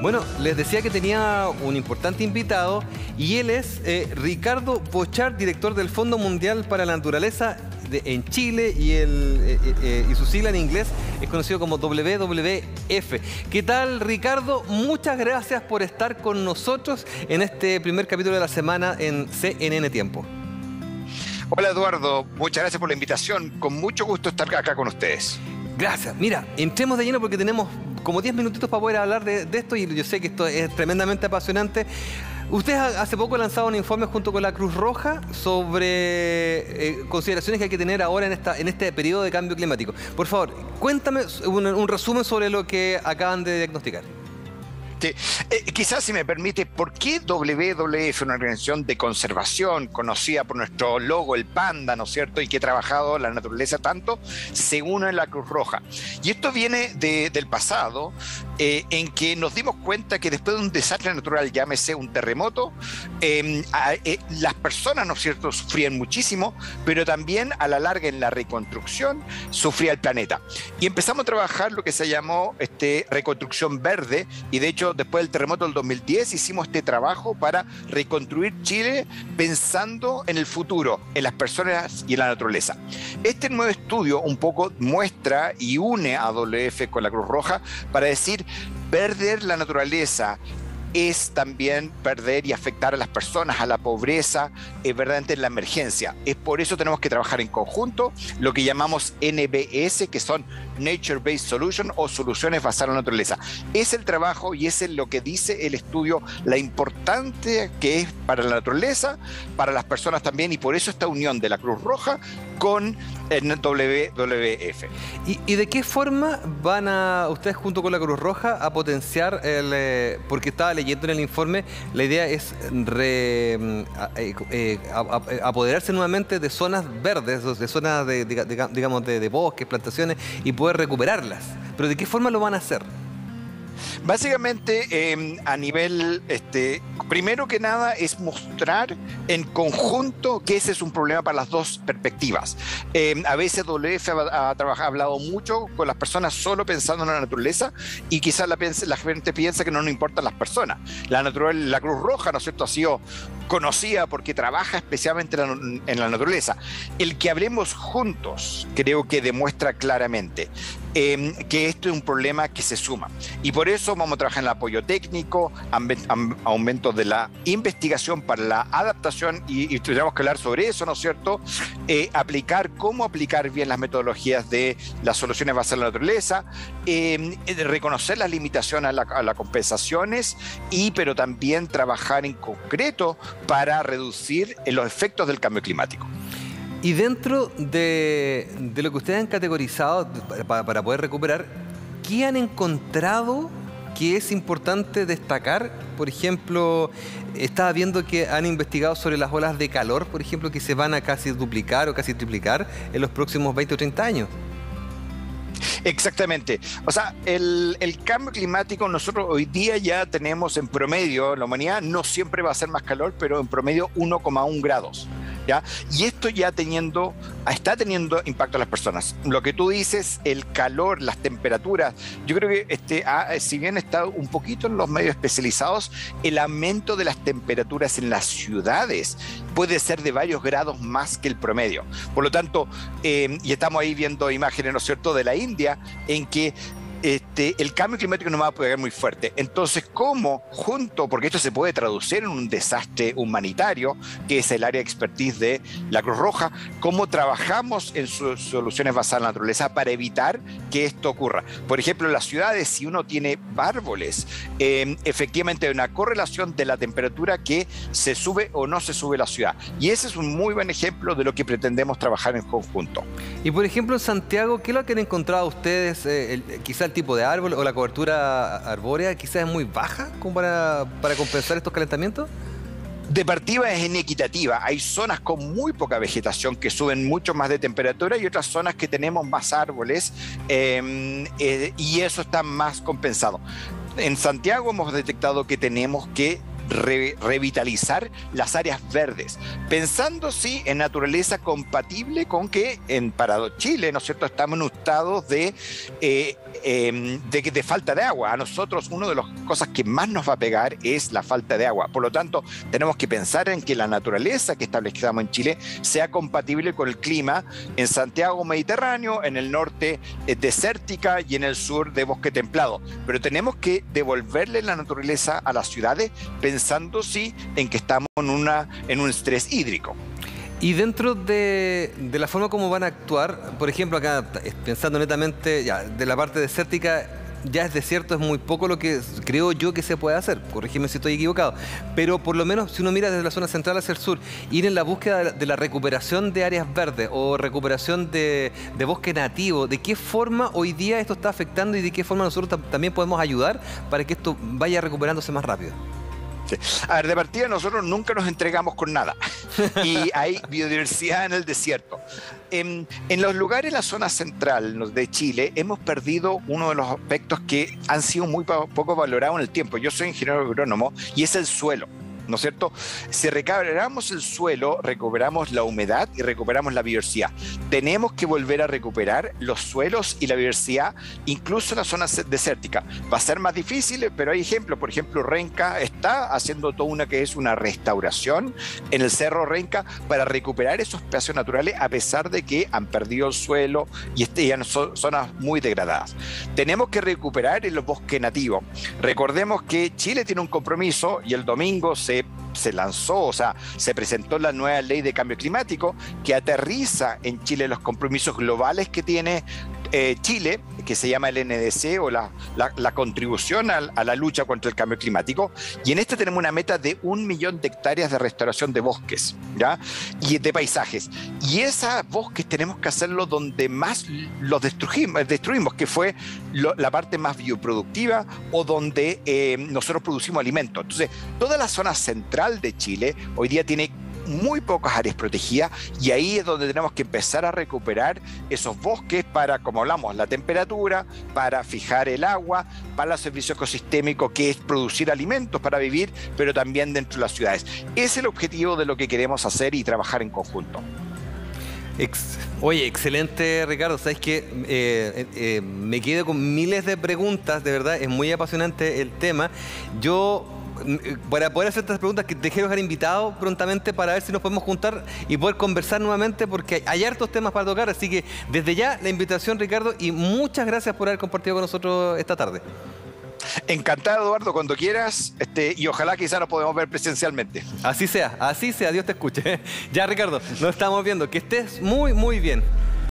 Bueno, les decía que tenía un importante invitado y él es Ricardo Bochart, director del Fondo Mundial para la Naturaleza en Chile y su sigla en inglés es conocido como WWF. ¿Qué tal, Ricardo? Muchas gracias por estar con nosotros en este primer capítulo de la semana en CNN Tiempo. Hola, Eduardo. Muchas gracias por la invitación. Con mucho gusto estar acá con ustedes. Gracias. Mira, entremos de lleno porque tenemos como 10 minutitos para poder hablar de esto y yo sé que esto es tremendamente apasionante. Ustedes hace poco han lanzado un informe junto con la Cruz Roja sobre consideraciones que hay que tener ahora en este periodo de cambio climático. Por favor, cuéntame un resumen sobre lo que acaban de diagnosticar. Sí. Quizás, si me permite, ¿por qué WWF, una organización de conservación conocida por nuestro logo, el panda, ¿no es cierto?, y que ha trabajado la naturaleza tanto, se une a la Cruz Roja? Y esto viene del pasado, en que nos dimos cuenta que después de un desastre natural, llámese un terremoto, las personas, ¿no es cierto?, sufrían muchísimo, pero también a la larga en la reconstrucción sufría el planeta. Y empezamos a trabajar lo que se llamó reconstrucción verde, y de hecho después del terremoto del 2010 hicimos este trabajo para reconstruir Chile pensando en el futuro, en las personas y en la naturaleza. Este nuevo estudio un poco muestra y une a WWF con la Cruz Roja para decir, perder la naturaleza es también perder y afectar a las personas, a la pobreza, verdaderamente en la emergencia. Es por eso tenemos que trabajar en conjunto, lo que llamamos NBS, que son Nature Based Solutions o soluciones basadas en la naturaleza. Es el trabajo y es lo que dice el estudio, la importante que es para la naturaleza, para las personas también, y por eso esta unión de la Cruz Roja con el WWF. ¿Y de qué forma van ustedes junto con la Cruz Roja a potenciar porque estaba leyendo en el informe, la idea es apoderarse nuevamente de zonas verdes, de zonas digamos de bosques, plantaciones, y poder recuperarlas? ¿Pero de qué forma lo van a hacer? Básicamente, a nivel, primero que nada, es mostrar en conjunto que ese es un problema para las dos perspectivas. A veces WWF ha hablado mucho con las personas solo pensando en la naturaleza y quizás la gente piensa que no nos importan las personas. La Cruz Roja, ¿no es cierto?, ha sido conocida porque trabaja especialmente en la naturaleza. El que hablemos juntos creo que demuestra claramente que esto es un problema que se suma. Y por eso vamos a trabajar en el apoyo técnico, aumento de la investigación para la adaptación, y tenemos que hablar sobre eso, ¿no es cierto? Cómo aplicar bien las metodologías de las soluciones basadas en la naturaleza, reconocer las limitaciones a las compensaciones, pero también trabajar en concreto para reducir los efectos del cambio climático. Y dentro de lo que ustedes han categorizado para poder recuperar, ¿qué han encontrado que es importante destacar? Por ejemplo, estaba viendo que han investigado sobre las olas de calor, por ejemplo, que se van a casi duplicar o casi triplicar en los próximos 20 o 30 años. Exactamente. O sea, el cambio climático, nosotros hoy día ya tenemos en promedio, la humanidad no siempre va a ser más calor, pero en promedio 1,1 grados. ¿Ya? Y esto ya está teniendo impacto a las personas. Lo que tú dices, el calor, las temperaturas, yo creo que si bien está un poquito en los medios especializados, el aumento de las temperaturas en las ciudades puede ser de varios grados más que el promedio. Por lo tanto, y estamos ahí viendo imágenes, ¿no es cierto?, de la India, en que el cambio climático nos va a pegar muy fuerte. Entonces, ¿cómo porque esto se puede traducir en un desastre humanitario, que es el área de expertise de la Cruz Roja, cómo trabajamos en soluciones basadas en la naturaleza para evitar que esto ocurra? Por ejemplo, en las ciudades, si uno tiene árboles, efectivamente hay una correlación de la temperatura que se sube o no se sube la ciudad. Y ese es un muy buen ejemplo de lo que pretendemos trabajar en conjunto. Y por ejemplo, en Santiago, ¿qué es lo que han encontrado ustedes? Quizá el tipo de árbol o la cobertura arbórea quizás es muy baja como para compensar estos calentamientos. De partida es inequitativa. Hay zonas con muy poca vegetación que suben mucho más de temperatura y otras zonas que tenemos más árboles y eso está más compensado. En Santiago hemos detectado que tenemos que revitalizar las áreas verdes, pensando sí en naturaleza compatible con que para Chile, ¿no es cierto?, estamos en un estado de de falta de agua. A nosotros una de las cosas que más nos va a pegar es la falta de agua. Por lo tanto, tenemos que pensar en que la naturaleza que establezcamos en Chile sea compatible con el clima en Santiago Mediterráneo, en el norte desértica y en el sur de bosque templado. Pero tenemos que devolverle la naturaleza a las ciudades pensando sí en que estamos en un estrés hídrico. Y dentro de la forma como van a actuar, por ejemplo, acá pensando netamente ya, de la parte desértica, ya es desierto, es muy poco lo que creo yo que se puede hacer, corrígeme si estoy equivocado, pero por lo menos si uno mira desde la zona central hacia el sur, ir en la búsqueda de la recuperación de áreas verdes o recuperación de bosque nativo, ¿de qué forma hoy día esto está afectando y de qué forma nosotros también podemos ayudar para que esto vaya recuperándose más rápido? A ver, de partida nosotros nunca nos entregamos con nada y hay biodiversidad en el desierto. En los lugares de la zona central de Chile hemos perdido uno de los aspectos que han sido muy poco valorados en el tiempo. Yo soy ingeniero agrónomo y es el suelo, ¿no es cierto? Si recuperamos el suelo, recuperamos la humedad y recuperamos la biodiversidad. Tenemos que volver a recuperar los suelos y la biodiversidad, incluso en la zona desértica. Va a ser más difícil, pero hay ejemplos. Por ejemplo, Renca está haciendo toda una restauración en el Cerro Renca para recuperar esos espacios naturales, a pesar de que han perdido el suelo y están zonas muy degradadas. Tenemos que recuperar el bosque nativo. Recordemos que Chile tiene un compromiso y el domingo se lanzó, o sea, se presentó la nueva ley de cambio climático que aterriza en Chile los compromisos globales que tiene Chile, que se llama el NDC o la contribución a la lucha contra el cambio climático, y en este tenemos una meta de 1 millón de hectáreas de restauración de bosques, ¿ya? Y de paisajes, y esos bosques tenemos que hacerlo donde más los destruimos, que fue la parte más bioproductiva o donde nosotros producimos alimentos. Entonces, toda la zona central de Chile hoy día tiene muy pocas áreas protegidas y ahí es donde tenemos que empezar a recuperar esos bosques para, como hablamos, la temperatura, para fijar el agua, para el servicio ecosistémico que es producir alimentos para vivir, pero también dentro de las ciudades. Es el objetivo de lo que queremos hacer y trabajar en conjunto. Oye, excelente, Ricardo. Sabes que me quedo con miles de preguntas, de verdad, es muy apasionante el tema. Yo, para poder hacer estas preguntas, que te quiero dejar invitado prontamente para ver si nos podemos juntar y poder conversar nuevamente, porque hay hartos temas para tocar. Así que desde ya la invitación, Ricardo, y muchas gracias por haber compartido con nosotros esta tarde. Encantado, Eduardo, cuando quieras, y ojalá quizá nos podamos ver presencialmente. Así sea, Dios te escuche. Ya, Ricardo, nos estamos viendo. Que estés muy, muy bien.